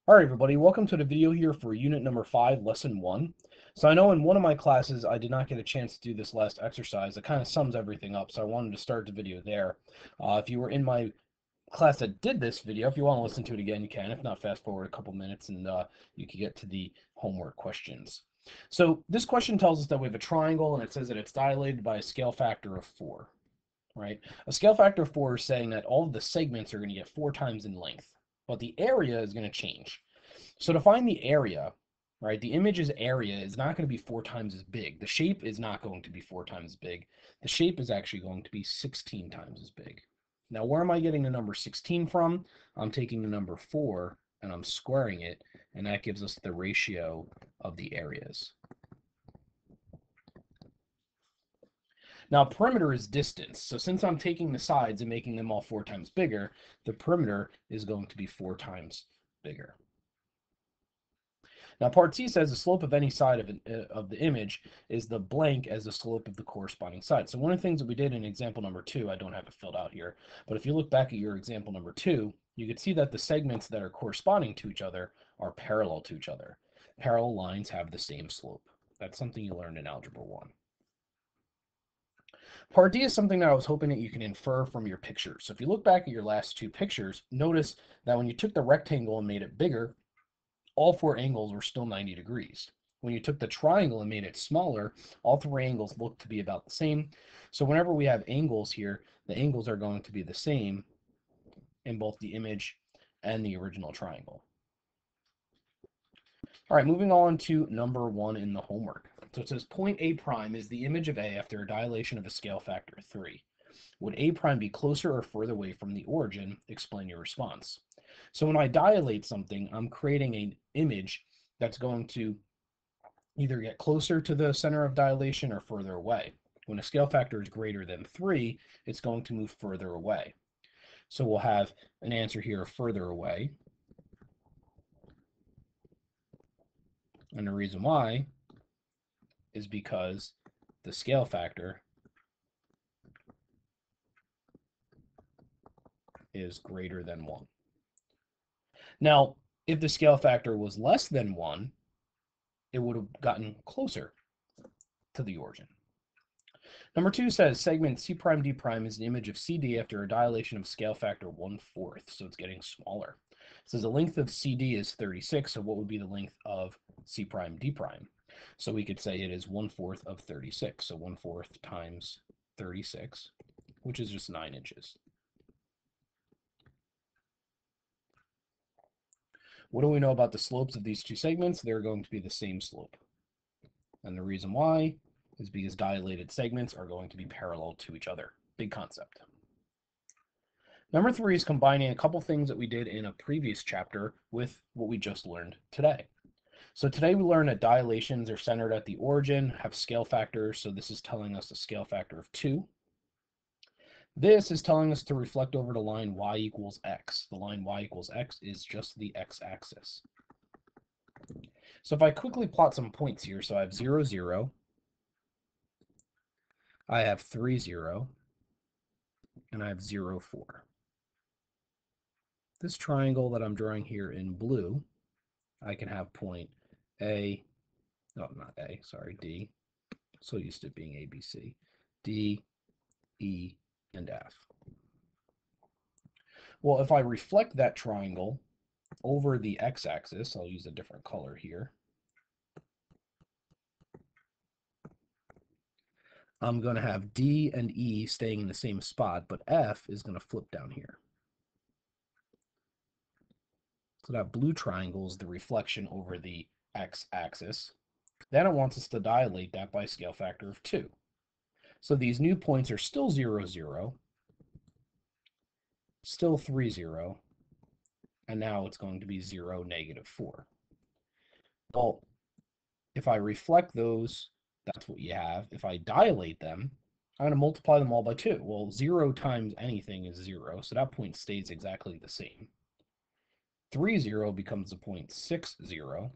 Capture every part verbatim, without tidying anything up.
All right, everybody, welcome to the video here for unit number five, lesson one. So I know in one of my classes I did not get a chance to do this last exercise. It kind of sums everything up, so I wanted to start the video there. Uh, if you were in my class that did this video, if you want to listen to it again, you can. If not, fast forward a couple minutes and uh, you can get to the homework questions. So this question tells us that we have a triangle and it says that it's dilated by a scale factor of four, right? A scale factor of four is saying that all of the segments are going to get four times in length, but the area is going to change. So to find the area, right, the image's area is not going to be four times as big. The shape is not going to be four times as big. The shape is actually going to be sixteen times as big. Now, where am I getting the number sixteen from? I'm taking the number four and I'm squaring it, and that gives us the ratio of the areas. Now, perimeter is distance. So since I'm taking the sides and making them all four times bigger, the perimeter is going to be four times bigger. Now, part C says the slope of any side of, an, uh, of the image is the blank as the slope of the corresponding side. So one of the things that we did in example number two, I don't have it filled out here, but if you look back at your example number two, you can see that the segments that are corresponding to each other are parallel to each other. Parallel lines have the same slope. That's something you learned in Algebra one. Part D is something that I was hoping that you can infer from your pictures. So if you look back at your last two pictures, notice that when you took the rectangle and made it bigger, all four angles were still ninety degrees. When you took the triangle and made it smaller, all three angles look to be about the same. So whenever we have angles here, the angles are going to be the same in both the image and the original triangle. All right, moving on to number one in the homework. So it says point A prime is the image of A after a dilation of a scale factor of three. Would A prime be closer or further away from the origin? Explain your response. So when I dilate something, I'm creating an image that's going to either get closer to the center of dilation or further away. When a scale factor is greater than three, it's going to move further away. So we'll have an answer here of further away. And the reason why is because the scale factor is greater than one. Now, if the scale factor was less than one, it would have gotten closer to the origin. Number two says segment C prime D prime is an image of C D after a dilation of scale factor one fourth, so it's getting smaller. It says the length of C D is thirty-six, so what would be the length of C prime D prime? So we could say it is one fourth of thirty-six, so one fourth times thirty-six, which is just nine inches. What do we know about the slopes of these two segments? They're going to be the same slope. And the reason why is because dilated segments are going to be parallel to each other. Big concept. Number three is combining a couple things that we did in a previous chapter with what we just learned today. So today we learned that dilations are centered at the origin, have scale factors, so this is telling us a scale factor of two. This is telling us to reflect over the line y equals x. The line y equals x is just the x-axis. So if I quickly plot some points here, so I have zero, zero, I have three, zero, and I have zero, four. This triangle that I'm drawing here in blue, I can have point A, no, not A, sorry, D. So used to it being A, B, C, D, E, and F. Well, if I reflect that triangle over the x-axis, I'll use a different color here. I'm going to have D and E staying in the same spot, but F is going to flip down here. So that blue triangle is the reflection over the x-axis. Then it wants us to dilate that by a scale factor of two. So these new points are still zero, zero, still three, zero, and now it's going to be zero, negative four. Well, if I reflect those, that's what you have. If I dilate them, I'm going to multiply them all by two. Well, zero times anything is zero, so that point stays exactly the same. three, zero becomes a point six, zero,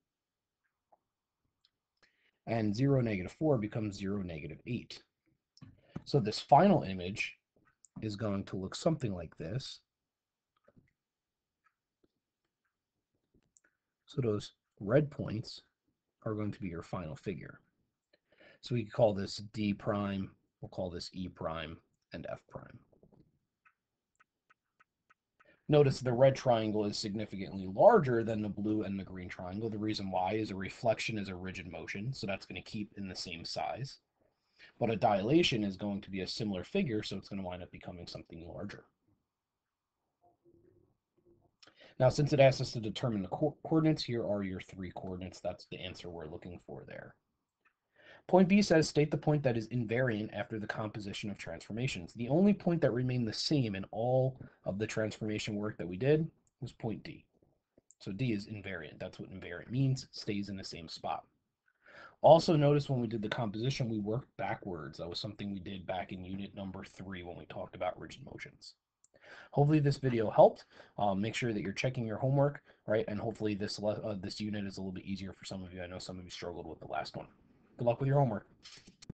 and zero, negative four becomes zero, negative eight. So this final image is going to look something like this. So those red points are going to be your final figure. So we could call this D prime, we'll call this E prime, and F prime. Notice the red triangle is significantly larger than the blue and the green triangle. The reason why is a reflection is a rigid motion, so that's going to keep in the same size. But a dilation is going to be a similar figure, so it's going to wind up becoming something larger. Now, since it asks us to determine the co coordinates, here are your three coordinates. That's the answer we're looking for there. Point B says, state the point that is invariant after the composition of transformations. The only point that remained the same in all of the transformation work that we did was point D. So D is invariant. That's what invariant means, stays in the same spot. Also notice when we did the composition, we worked backwards. That was something we did back in unit number three when we talked about rigid motions. Hopefully this video helped. Um, make sure that you're checking your homework, right? And hopefully this, uh, this unit is a little bit easier for some of you. I know some of you struggled with the last one. Good luck with your homework.